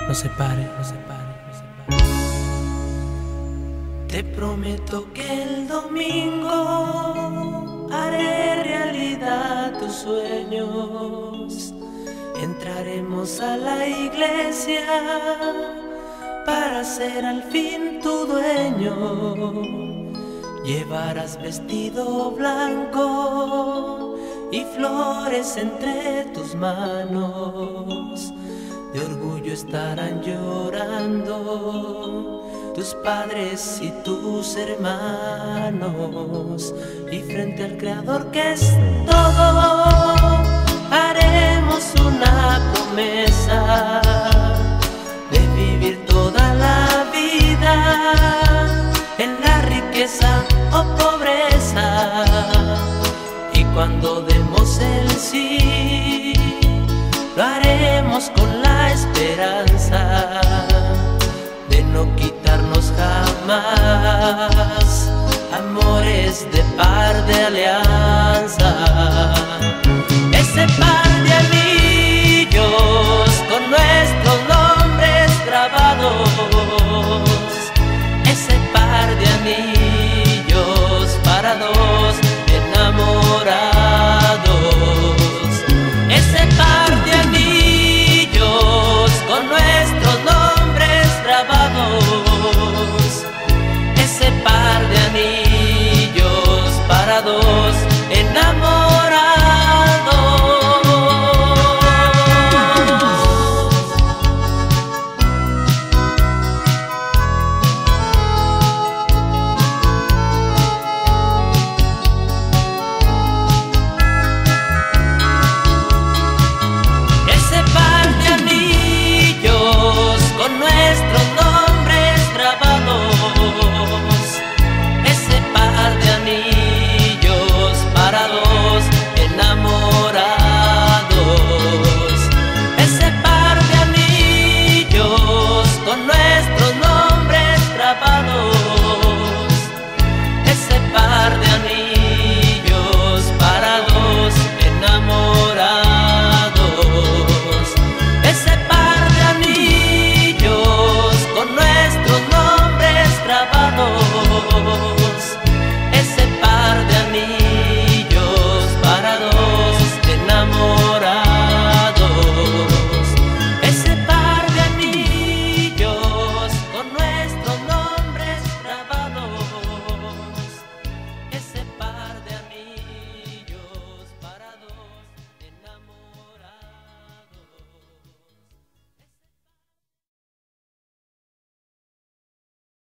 nos separe, nos separe, nos separe. Te prometo que el domingo haré realidad tus sueños. Entraremos a la iglesia para ser al fin tu dueño. Llevarás vestido blanco y flores entre tus manos. De orgullo estarán llorando tus padres y tus hermanos. Y frente al Creador que es todo, haremos una promesa de vivir toda la vida en la riqueza o pobreza. Y cuando demos el sí, lo haremos con la esperanza de no quitarnos jamás amores de par de alianza. Ese par de anillos con nuestros nombres grabados, ese par de anillos